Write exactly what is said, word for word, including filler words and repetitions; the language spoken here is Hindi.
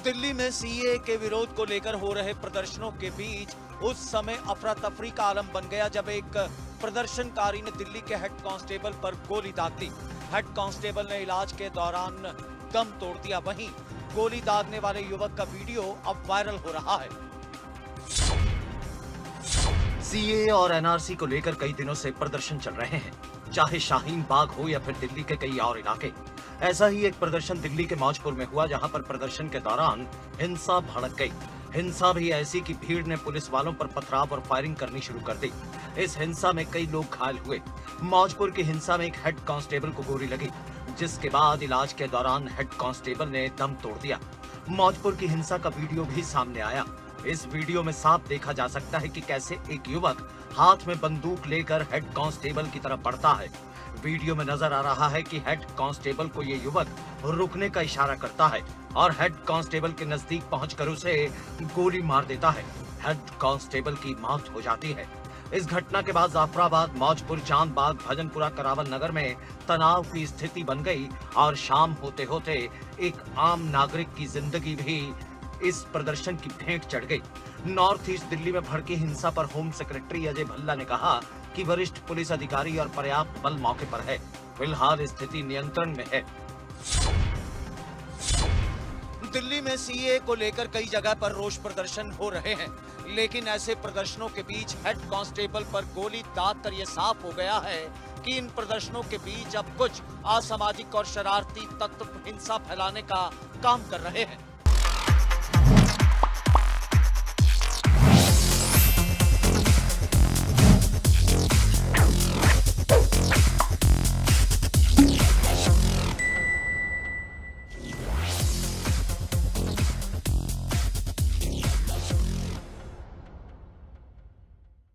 दिल्ली में सीए के विरोध को लेकर हो रहे प्रदर्शनों के बीच उस समय अफरा तफरी का आलम बन गया जब एक प्रदर्शनकारी ने दिल्ली के हेड कांस्टेबल पर गोली दाग दी। हेड कांस्टेबल ने इलाज के दौरान दम तोड़ दिया। वहीं गोली दागने वाले युवक का वीडियो अब वायरल हो रहा है। सीए और एनआरसी को लेकर कई दिनों से प्रदर्शन चल रहे हैं, चाहे शाहीन बाग हो या फिर दिल्ली के कई और इलाके। ऐसा ही एक प्रदर्शन दिल्ली के मौजपुर में हुआ, जहां पर प्रदर्शन के दौरान हिंसा भड़क गई। हिंसा भी ऐसी कि भीड़ ने पुलिस वालों पर पथराव और फायरिंग करनी शुरू कर दी। इस हिंसा में कई लोग घायल हुए। मौजपुर की हिंसा में एक हेड कांस्टेबल को गोली लगी, जिसके बाद इलाज के दौरान हेड कांस्टेबल ने दम तोड़ दिया। मौजपुर की हिंसा का वीडियो भी सामने आया। इस वीडियो में साफ देखा जा सकता है कि कैसे एक युवक हाथ में बंदूक लेकर हेड कांस्टेबल की तरफ बढ़ता है। वीडियो में नजर आ रहा है कि हेड कांस्टेबल को ये युवक रुकने का इशारा करता है और हेड कांस्टेबल के नजदीक पहुंचकर उसे गोली मार देता है। हेड कांस्टेबल की मौत हो जाती है। इस घटना के बाद जाफराबाद, मौजपुर, चांदबाग, भजनपुरा, करावल नगर में तनाव की स्थिति बन गई और शाम होते होते एक आम नागरिक की जिंदगी भी इस प्रदर्शन की भेंट चढ़ गई। नॉर्थ ईस्ट दिल्ली में भड़की हिंसा पर होम सेक्रेटरी अजय भल्ला ने कहा कि वरिष्ठ पुलिस अधिकारी और पर्याप्त बल मौके पर है। फिलहाल स्थिति नियंत्रण में है। दिल्ली में सीए को लेकर कई जगह पर रोष प्रदर्शन हो रहे हैं, लेकिन ऐसे प्रदर्शनों के बीच हेड कांस्टेबल पर गोली दाग कर यह साफ हो गया है कि इन प्रदर्शनों के बीच अब कुछ असामाजिक और शरारती तत्व हिंसा फैलाने का काम कर रहे हैं।